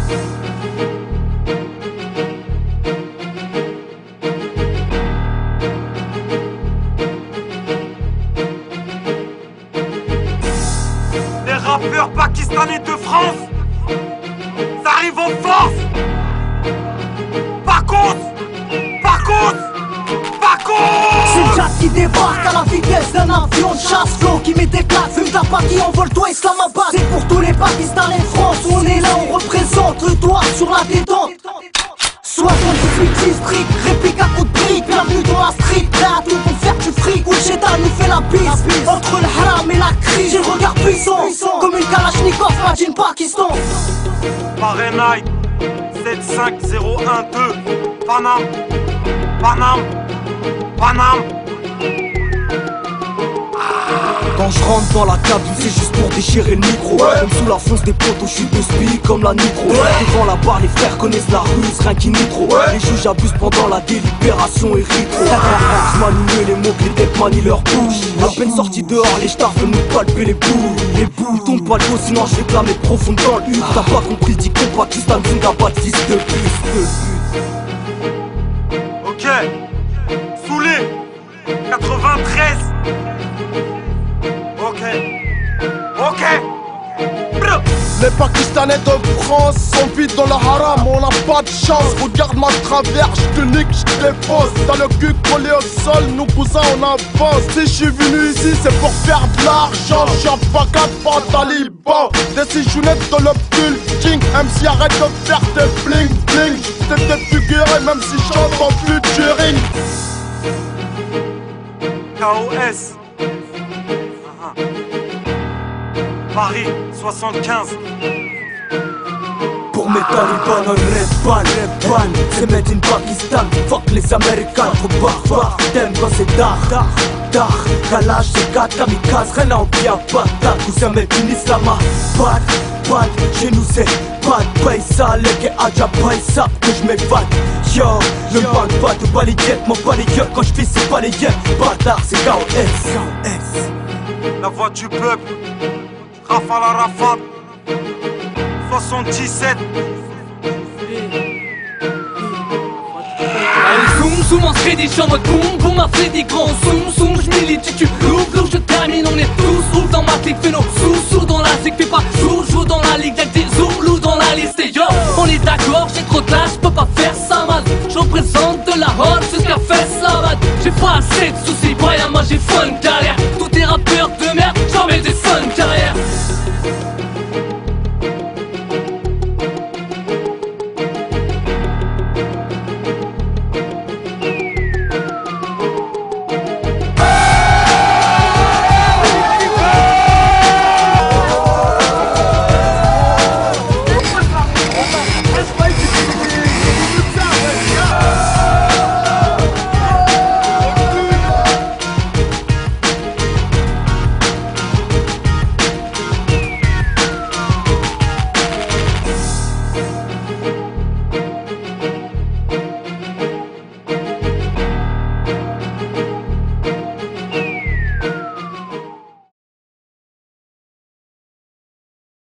Les rappeurs pakistanais de France, ça arrive en force. C'est le jet qui débarque à la vitesse d'un avion de chasse. Flow qui met des claques, fume de la qui envole toi Islamabad. C'est pour tous les Pakistanais de France, on est là, on représente le doigt sur la détente. 78 districts, réplique à coups de briques. Bienvenue dans la street, prêt à tout pour faire du fric. Où le Shaitan nous fait la bise, entre le haram et la crise. J'ai le regard puissant, comme une Kalachnikov, imagine Pakistan. Fahrenheit 75012 Paname, Paname, Paname. Quand je rentre dans la cabine, c'est juste pour déchirer le micro. Même sous la fonce des poteaux, je suis de spi comme la nitro. Devant la barre, les frères connaissent la ruse, rien qui nitro. Les juges abusent pendant la délibération et rétro. Je manie les mots que les têtes manient leur bouche. À peine sorti dehors, les stars veulent nous palper les boules. Les boules tombent pas le dos, sinon je vais clamer profond dans le T'as pas compris, dis qu'on Pakistan, Zingabad, fils de pute. Ok, Soulé 93. Ok. Les Pakistanais de France sont vite dans le haram, on n'a pas de chance. Regarde ma travers, je te nique, je te défausse. T'as le cul collé au sol, nous cousins on avance. Si je suis venu ici c'est pour faire de l'argent. Je suis un pacat, pas taliban. Décisionnettes dans le building. MC arrête de faire des bling bling. J'étais défiguré même si je chante en featuring. KOS Paris 75. Pour mes talibans, un red ban, c'est made in Pakistan. Fuck les Américains, trop barbares. T'aimes quand c'est dark, Kalash, c'est 4 kamikazes, rien à oublier à Bagdad. Cousin made in Islamabad, chez nous c'est bad. Paye ça, les gars, adja paye ça, que je m'évade. Yo, ne me parle pas de balayette, mon balayette quand je fais c'est balayette. Bâtard, c'est KOS. La voix du peuple, Rafale à Rafale 77. Allez zoom, zoom en crédit, j'suis en mode boum, boum, ma Freddy grand zoom, zoom, j'milite, tu loup, je termine, on est tous ouf dans ma clique, fais nos sous dans la zig, fais pas jour dans la ligue, y'a des zoulous dans la liste, et yo, on est d'accord, j'ai trop de classe, j'peux pas faire ça mal, j'représente de la horde jusqu'à Fès-la-Bad, j'ai pas assez de soucis.